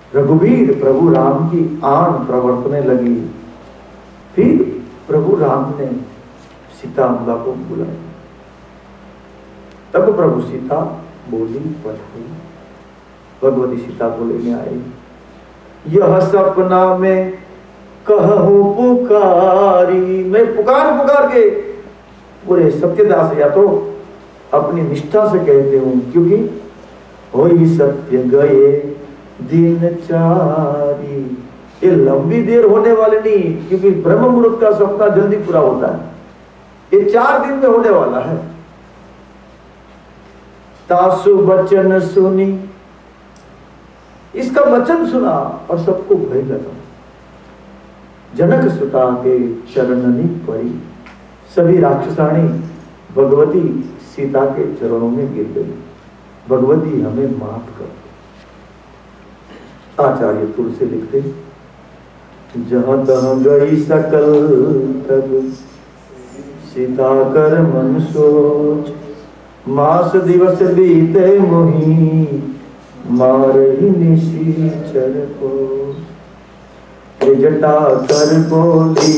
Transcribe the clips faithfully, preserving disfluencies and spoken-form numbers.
रघुवीर प्रभु राम की आन प्रवर्तने लगी। फिर प्रभु राम ने सीता अम्बा को बुलाया। तब प्रभु सीता बोली पट हुई। भगवती सीता बोले आई, यह सपना में कहो पुकारी। मैं पुकार पुकार के पूरे सत्यदास या तो अपनी निष्ठा से कहते हूं, क्योंकि होई सत्य गए दिन चारी। ये लंबी देर होने वाली नहीं, क्योंकि ब्रह्म मुहूर्त का सपना जल्दी पूरा होता है। ये चार दिन में होने वाला है। तासु वचन सुनी, इसका वचन सुना और सबको भय लगा। जनक सुता के चरणनी पड़ी, सभी राक्षसाणी भगवती सीता के चरणों में गिर गई। भगवती हमें माफ कर। आचार्य तुलसी लिखते, जहां तहां गई सकल तब सीता कर मन सोच। मास दिवस बीते मोही मारही निशीचर को। जटा कर बोली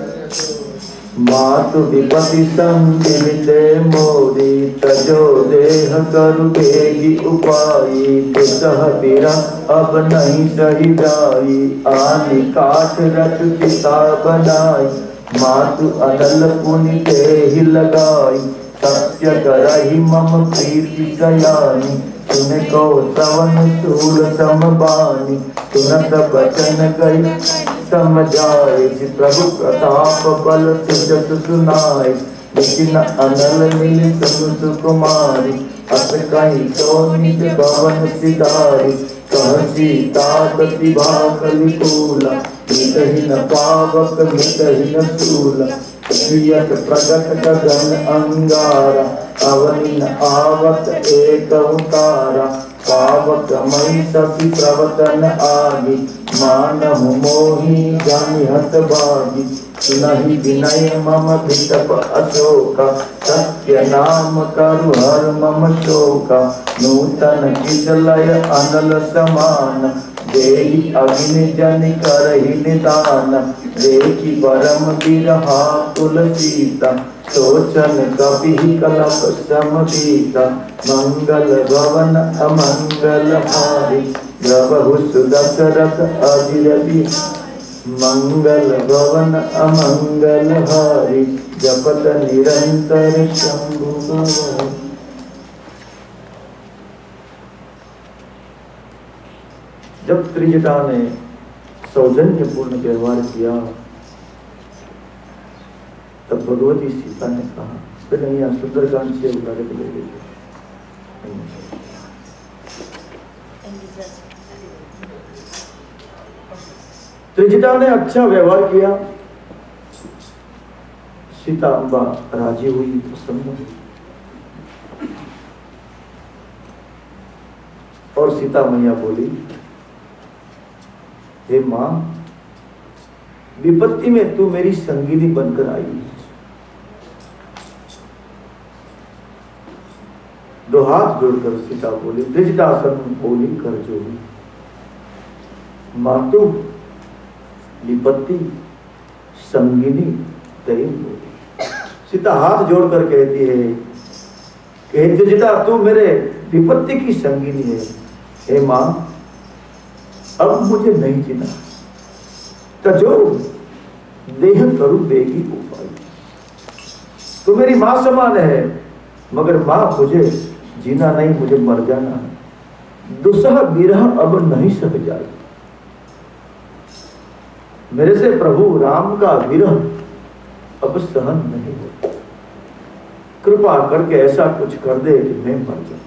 मातु विपति संगिते मोरी। तजो देह करु बेगी उपाई। दुसह बिरा अब नहीं सही जाई। आनि काट रच चिता बनाई। मातु अनल पुनि देहि लगाई। सत्य करहि मम प्रीति सयानी। तुम को सवन सूल समबानी। सुनत बचन गई समझाए। प्रभु प्रताप बल सुजत सुनाए। लेकिन अनल मिल सुनु कुमारी। अस कहीं तो निज भवन सिधारी। कह सीता गति भाकलि कूला। मितहि न पावक मितहि न सूला। प्रियत प्रगट गगन अंगारा। अवनि न आवत एक उतारा। पावक मई सती प्रवतन आगी। मानहु मोही जानि हत भागी। सुनहि विनय मम विटप अशोका। सत्य नाम करु हर मम शोका। नूतन किसलय अनल समान। देहि अग्नि जनि करहि निदान। देखि परम बिरहा कुल सीता। सोचन कपि कलप समपीता। मंगल भवन अमंगल हारी। प्रभु सुदशरथ अजिरवि। मंगल भवन अमंगल हारी। जपत निरंतर शंभु भवन। जब त्रिजटा ने सौजन्य पूर्ण व्यवहार किया, तब भगवती सीता ने कहा, फिर यहाँ सुंदरकांड से उठा के ले लीजिए। त्रिजटा ने अच्छा व्यवहार किया। सीता अम्बा राजी हुई, प्रसन्न हुई। और सीता मैया बोली, हे मां, विपत्ति में तू मेरी संगिनी बनकर आई है। दो हाथ जोड़कर सीता बोली, त्रिजटासन बोली कर जोड़ी। मातु विपत्ति संगिनी तय बोली। सीता हाथ जोड़कर कहती है कि त्रिजटा तू मेरे विपत्ति की संगिनी है। हे मां, अब मुझे नहीं जीना। तजो देह करु बेगी उपाय। तू मेरी मां समान है, मगर मां मुझे जीना नहीं, मुझे मर जाना है। दुसह बिरह अब नहीं सह जाए। मेरे से प्रभु राम का विरह अब सहन नहीं होता। कृपा करके ऐसा कुछ कर दे कि मैं मर जाऊं।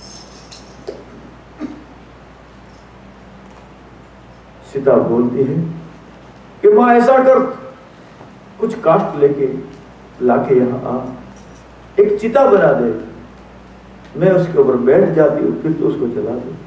सीता बोलती है कि मां ऐसा कर, कुछ काष्ठ लेके लाके यहां आ, एक चिता बना दे, मैं उसके ऊपर बैठ जाती हूं, फिर तो उसको जला दे।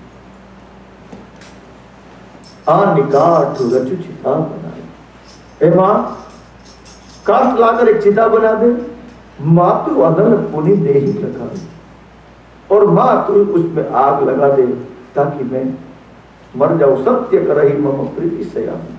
आ निकाठ रचु चिता बनाए। हे मां, काष्ठ लाकर एक चिता बना दे। मातु अनल पुनि देहि लगा, और मां तू उसमें आग लगा दे, ताकि मैं मर जाओ सत्य करही मम प्रीति सयामी।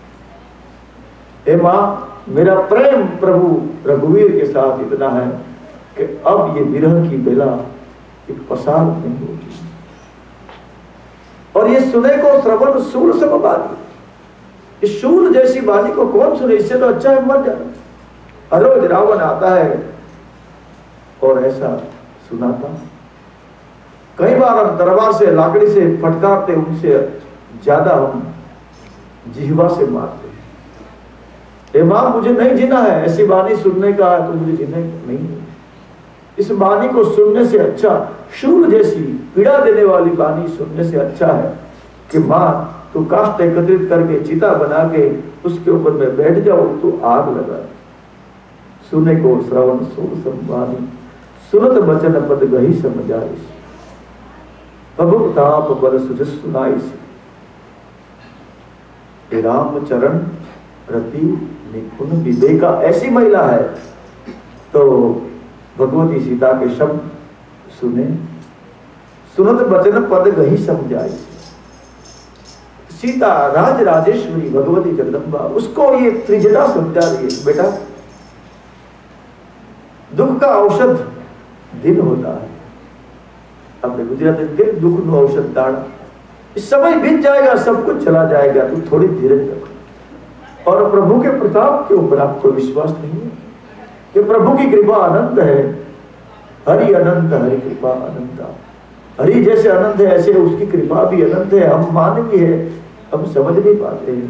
हे माँ, मेरा प्रेम प्रभु रघुवीर के साथ इतना है कि अब ये विरह की बेला एक पसार नहीं होगी। और ये सुने को श्रवण शूल सब बानी, इस शूल जैसी बानी को कौन सुने, इससे तो अच्छा है मर जाना। रोज रावण आता है और ऐसा सुनाता। कई बार हम दरबार से लाकड़ी से फटकारते, उनसे ज्यादा हम जिह्वा से मारते। हे मां, मुझे नहीं जीना है, ऐसी बानी सुनने का है तो मुझे जीने नहीं है। इस बानी को सुनने से अच्छा, शूल जैसी पीड़ा देने वाली बानी सुनने से अच्छा है कि मां तू काष्ठ एकत्रित करके चिता बना के उसके ऊपर में बैठ जाओ तो आग लगा। सुने को श्रवण सूर संवानी, सुनत वचन पद गही समझाई। प्रभु ताप बल सुझ सुनाई से। राम चरण प्रति निपुण विवेका, ऐसी महिला है तो भगवती सीता के शब्द सुने, सुनत वचन पद गही समझाई। सीता राज राजेश्वरी भगवती जगदम्बा, उसको ये त्रिजटा समझा रही है। बेटा, दुख का औषध दिन होता है। अपने गुजराती दिन दुख नो औषध दाड़ा, इस समय बीत जाएगा, सब कुछ चला जाएगा, तो थोड़ी धीरज रखो। और प्रभु के प्रताप के ऊपर आपको विश्वास नहीं है कि प्रभु की कृपा अनंत है। हरि अनंत, हरि कृपा अनंत। हरि जैसे अनंत है ऐसे उसकी कृपा भी अनंत है। हम मानवी है, हम समझ नहीं पाते हैं।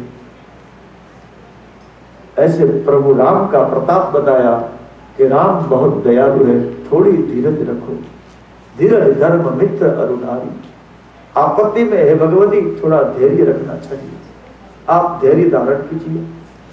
ऐसे प्रभु राम का प्रताप बताया कि राम बहुत दयालु है, थोड़ी धीरज रखो। धीरज धर्म मित्र अरुणारी। आपत्ति में है भगवती, थोड़ा धैर्य रखना चाहिए। आप धैर्य धारण कीजिए।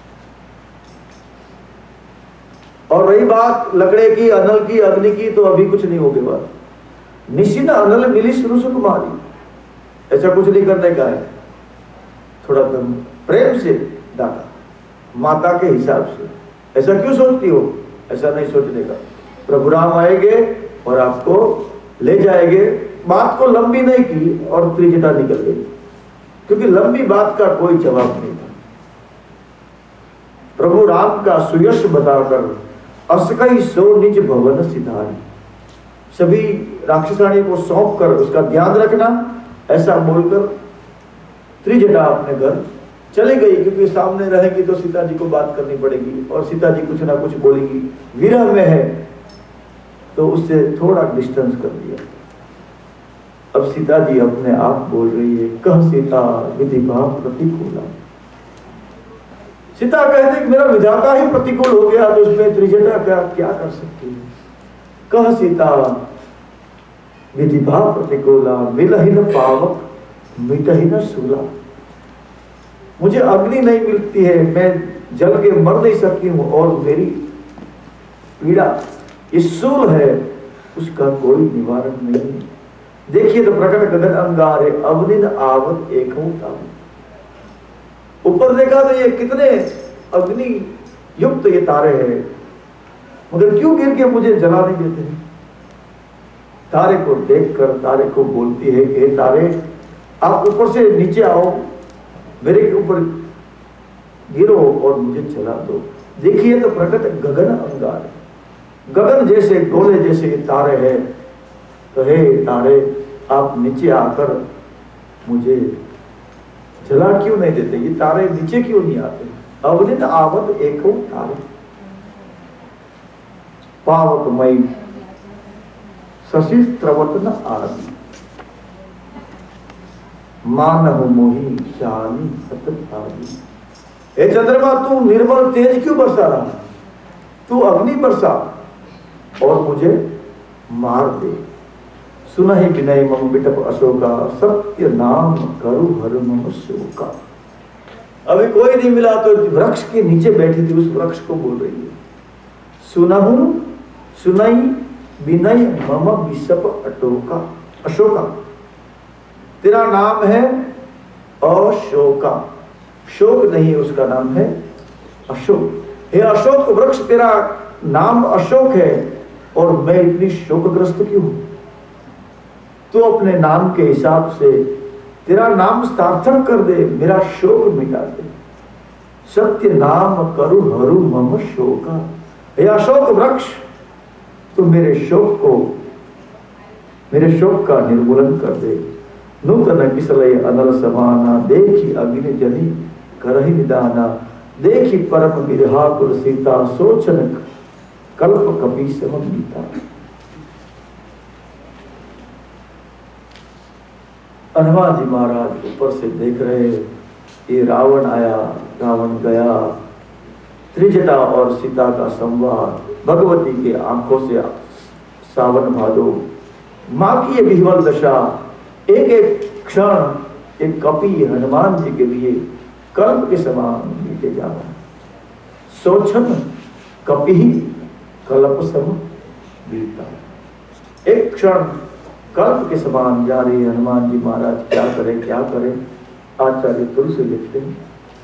और रही बात लकड़े की, अनल की, अग्नि की, तो अभी कुछ नहीं होगी बात। निशिन अनल मिली सुरु सुकुमारी, ऐसा कुछ नहीं करने का है। थोड़ा दम प्रेम से डाका, माता के हिसाब से। ऐसा क्यों सोचती हो? ऐसा नहीं सोचने का। प्रभु राम आएंगे और आपको ले जाएंगे। बात को लंबी नहीं की और त्रिजटा निकल गई, क्योंकि लंबी बात का कोई जवाब नहीं था। प्रभु राम का सुयश बताकर असकई सो निज भवन सिधारी, सभी राक्षसाणी को सौंप कर उसका ध्यान रखना, ऐसा बोलकर त्रिजटा अपने घर चली गई। क्योंकि सामने रहेगी तो सीता जी को बात करनी पड़ेगी और सीता जी कुछ ना कुछ बोलेगी। विरह में है तो उससे थोड़ा डिस्टेंस कर दिया। अब सीता जी अपने आप बोल रही है, कह सीता विधि भाव प्रतिकूला। सीता कहते कि मेरा विधाता ही प्रतिकूल हो गया, तो उसमें त्रिजटा क्या क्या कर सकती है। कह सीता विधि भाव प्रतिकूला, मिलहीन पावक मिटहीन सूला। मुझे अग्नि नहीं मिलती है, मैं जल के मर नहीं सकती हूँ, और मेरी पीड़ा इस सूल है, उसका कोई निवारण नहीं है। देखिए तो प्रकट गगन अंगार है, अवनिन आवत एक ऊपर देखा तो ये कितने अग्नि युक्त ये तारे हैं, मगर क्यों गिर के मुझे जला नहीं देते हैं। तारे को देखकर तारे को बोलती है कि तारे आप ऊपर से नीचे आओ, मेरे ऊपर गिरो और मुझे जला दो। देखिए तो प्रकट गगन अंगार, गगन जैसे गोले जैसे ये तारे हैं। तो हे तारे, आप नीचे आकर मुझे जला क्यों नहीं देते? ये तारे नीचे क्यों नहीं आते? अवनित आवत एको तारे, पावकमयी शशि स्त्रवत न आरती, मानव मोही शाली सतत आदि। हे चंद्रमा, तू निर्मल तेज क्यों बरसा रहा? तू अग्नि बरसा और मुझे मार दे। सुना ही विनय मम बिटप अशोका, सत्य नाम करु हर मम शोका। अभी कोई नहीं मिला तो वृक्ष के नीचे बैठी थी, उस वृक्ष को बोल रही है, सुनहु सुनई विनय मम विषप अटोका। अशोका तेरा नाम है अशोका, शोक नहीं, उसका नाम है अशोक। हे अशोक वृक्ष, तेरा नाम अशोक है और मैं इतनी शोकग्रस्त क्यों हूं? तो अपने नाम के हिसाब से तेरा नाम सार्थक कर दे, मेरा शोक मिटा दे। सत्य नाम करु हरू मम शोका, हे अशोक वृक्ष तू मेरे शोक को, मेरे शोक का निर्मूलन कर दे। नूतन किसलय अनल समाना, देखी अग्नि जली करहि निदाना। देखी परम विरहाकुल सीता, सोचन कल्प कपि समम गीता। हनुमान जी महाराज ऊपर से देख रहे, ये रावण आया, रावण गया। त्रिजटा और सीता का संवाद, भगवती के आंखों से सावन भादो, मां की ये विह्वल दशा, एक एक क्षण एक कपि हनुमान जी के लिए कल्प के समान बीते जा रहा है। सोचन कपि कल्प सम बीता, एक क्षण कल्प के समान जा रही है। हनुमान जी महाराज क्या करें क्या करें। आचार्य तुलसी लिखते हैं,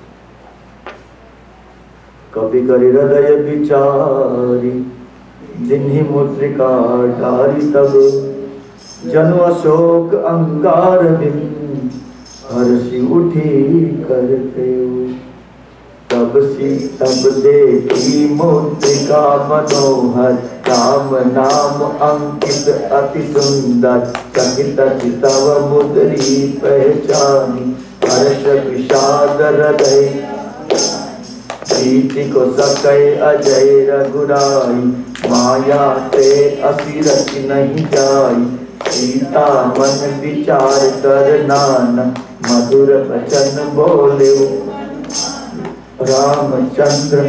कभी करी हृदय विचारी, दिन्ही मुद्रिका डारी। तब जनु अशोक अंगार दिन, हर्षि उठी करते। तब सी तब देखी मुद्रिका मनोहर, राम नाम अंकित अति सुंदर। चकित चितव मुद्री पहचानी, हर्ष विषाद हृदय। प्रीति को सकै अजय रघुराई, माया ते असिरच नहीं जाई। सीता मन विचार कर नाना, मधुर वचन बोले। रामचंद्र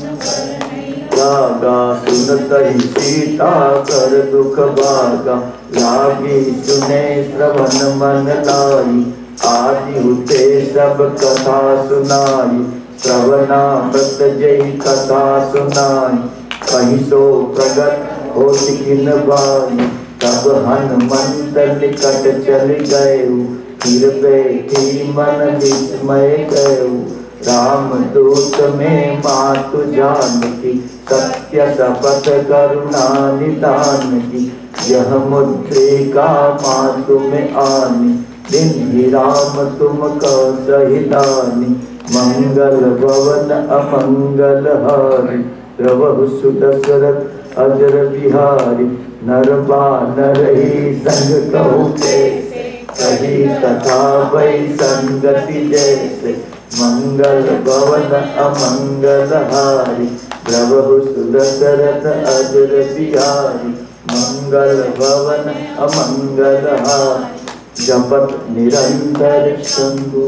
लागा सुनत ही सीता, कर दुख भागा। लागी सुने श्रवण मन लाई, आदि हुते सब कथा सुनाई। श्रवणामृत जय कथा सुनाई, कहीं सो प्रगट हो किन बाई। तब हनुमंत निकट चल गए, फिर बैठी मन विस्मय गए। राम दूत में मातु जानकी, सत्य शपथ करुणा निदान की। यह मुद्रिका मातु में आनी, दिन ही राम तुम का सहिदानी। मंगल भवन अमंगल हारी, प्रभु सुदशरथ अजर बिहारी। नर बानर ही संग कहु कैसे, कही कथा वै संगति जैसे। मंगल भवन अमंगल हारी, प्रभु सुदशरथ अजर बिहारी। मंगल भवन अमंगल हारी, जपत निरंतर शंभु।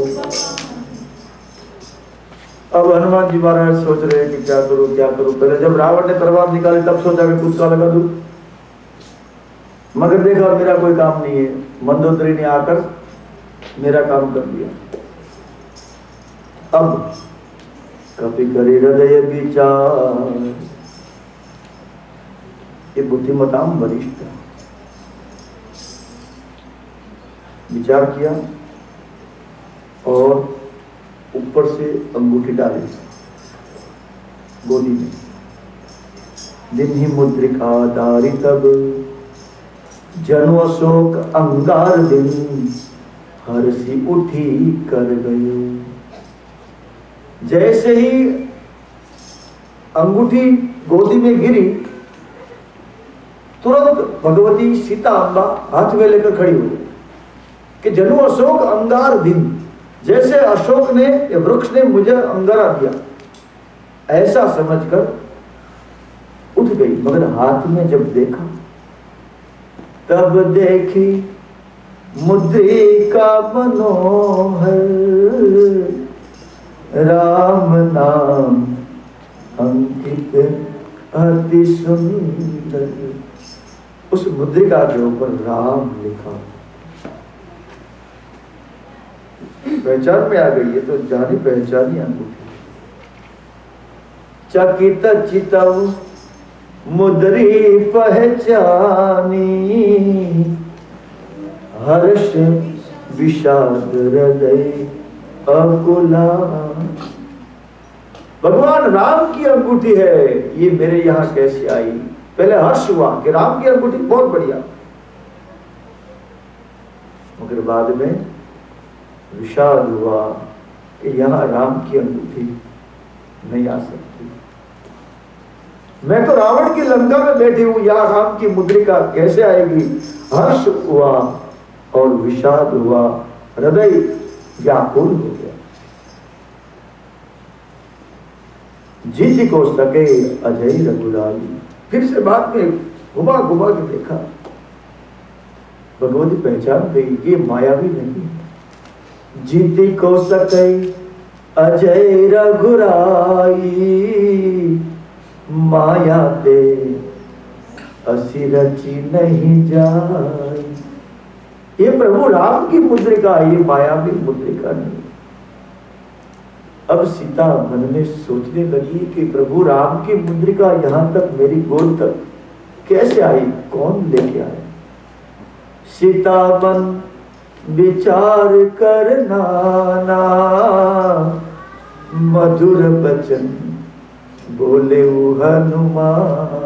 अब हनुमान जी महाराज सोच रहे हैं कि क्या करूं क्या करूं। पहले जब रावण ने तलवार निकाली तब सोचा कि कुछ का लगा दूं, मगर देखा मेरा कोई काम नहीं है। मंदोदरी ने आकर मेरा काम कर दिया। अब कभी करे हृदय विचार, ये बुद्धिमताम वरिष्ठ विचार किया और ऊपर से अंगूठी डाली गोदी में। दिन ही मुद्रिका दारी, तब जनु अशोक अंगार दिन। हर्षि उठी कर गयो, जैसे ही अंगूठी गोदी में गिरी, तुरंत भगवती सीता अम्बा हाथ में लेकर खड़ी हो गई कि जनु अशोक अंगार दिन, जैसे अशोक ने वृक्ष ने मुझे अंगारा दिया, ऐसा समझकर उठ गई। मगर हाथ में जब देखा तब देखी मुद्रिका मनोहर, राम नाम अंकित अति सुंदर। उस मुद्रिका के ऊपर राम लिखा। पहचान में आ गई है तो जानी पहचानी अंगूठी। चकित चितव मुद्री पहचानी, हर्ष विषाद हृदय अकुला। भगवान राम की अंगूठी है, ये मेरे यहां कैसे आई। पहले हर्ष हुआ कि राम की अंगूठी बहुत बढ़िया, मगर बाद में विषाद हुआ कि यहाँ राम की अंगूठी नहीं आ सकती। मैं तो रावण की लंका में बैठी हूं, यहाँ राम की मुद्रिका कैसे आएगी? हर्ष हुआ और विषाद हुआ, हृदय व्याकुल हो गया। जीत को सके अजय रघुराई। फिर से बाद में घुमा घुमा के देखा, भगवती पहचान गई, ये माया भी नहीं। जीती को सके अजय रघुराई, माया ते असी रची नहीं जाई। ये प्रभु राम की मुद्रिका, ये माया की मुद्रिका नहीं। अब सीता मन में सोचने लगी कि प्रभु राम की मुद्रिका यहां तक, मेरी गोद तक कैसे आई, कौन लेके आया? सीता मन विचार करना ना, मधुर बचन बोले हनुमान।